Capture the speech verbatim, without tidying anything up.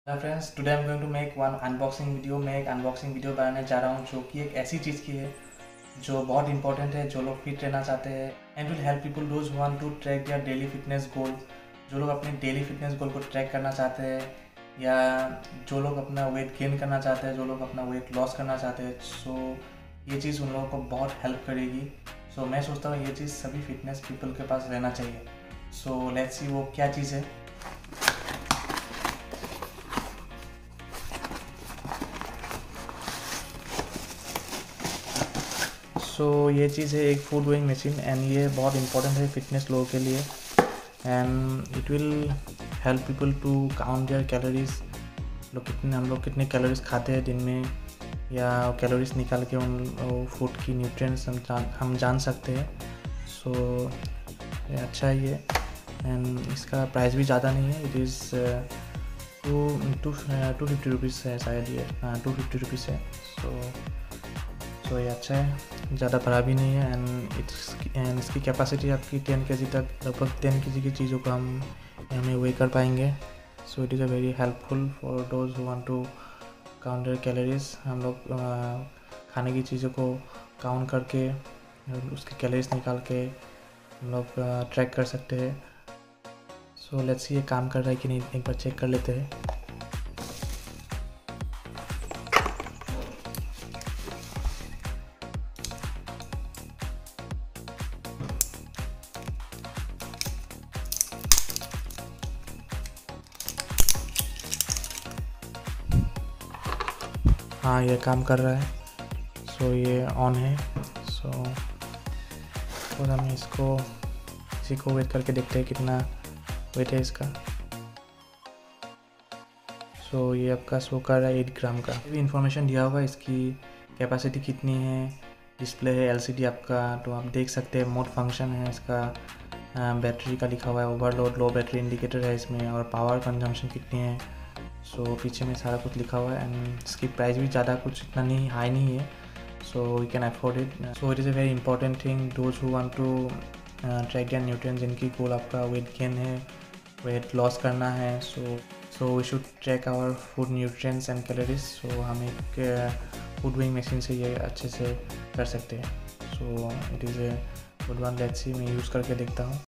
Hello friends, today I am going to make one unboxing video. मैं एक unboxing video बनाने जा रहा हूँ जो कि एक ऐसी चीज़ की है जो बहुत इंपॉर्टेंट है। जो लोग फिट रहना चाहते हैं and will help people those want to track their daily fitness goal. जो लोग अपने डेली फिटनेस गोल को ट्रैक करना चाहते हैं या जो लोग अपना वेट गेन करना चाहते हैं, जो लोग अपना वेट लॉस करना चाहते हैं, सो ये चीज़ उन लोगों को बहुत हेल्प करेगी। सो so, मैं सोचता हूँ ये चीज़ सभी फिटनेस पीपल के पास रहना चाहिए। सो लेट्स सी वो क्या चीज़ है। सो so, ये चीज़ है एक फूड वेइंग मशीन एंड ये बहुत इंपॉर्टेंट है फिटनेस लोगों के लिए and it will help people to count their calories. लोग कितने हम लोग कितने कैलोरीज खाते हैं दिन में या कैलोरीज निकाल के उन फूड की न्यूट्रिएंट्स हम जान हम जान सकते हैं। सो so, ये अच्छा ही है एंड इसका प्राइस भी ज़्यादा नहीं है। It is two two two fifty rupees है शायद, ये हाँ टू फिफ्टी रुपीज़ है। सो सो ये अच्छा है, ज़्यादा बड़ा भी नहीं है एंड इट्स एंड इसकी कैपेसिटी आपकी टेन के जी तक, लगभग टेन के जी की चीज़ों को हम हमें वे कर पाएंगे। So it is a very helpful for those who want to count their calories. हम लोग खाने की चीज़ों को काउंट करके उसकी कैलोरीज निकाल के हम लोग ट्रैक कर सकते हैं। सो लेट्स सी ये काम कर रहा है कि नहीं, एक बार चेक कर लेते हैं। हाँ ये काम कर रहा है। सो so, ये ऑन है। सो so, और हम इसको इसी को वेट करके देखते हैं कितना वेट है इसका। सो so, ये आपका शो कर रहा है एट ग्राम का। भी इंफॉर्मेशन दिया होगा इसकी कैपेसिटी कितनी है। डिस्प्ले है एलसीडी आपका, तो आप देख सकते हैं। मोड फंक्शन है इसका, बैटरी का लिखा हुआ है, ओवरलोड लो बैटरी इंडिकेटर है इसमें, और पावर कंजम्पशन कितनी है। सो so, पीछे में सारा कुछ लिखा हुआ है एंड इसकी प्राइस भी ज़्यादा कुछ इतना नहीं हाई नहीं है। So we can afford it. So it is a very important thing those who want to track their nutrients, जिनकी गोल आपका वेट गेन है, वेट लॉस करना है। So so we should track our food nutrients and calories. So हम एक food weighing machine से ये अच्छे से कर सकते हैं। So it is a good one. Let's see मैं यूज़ करके देखता हूँ।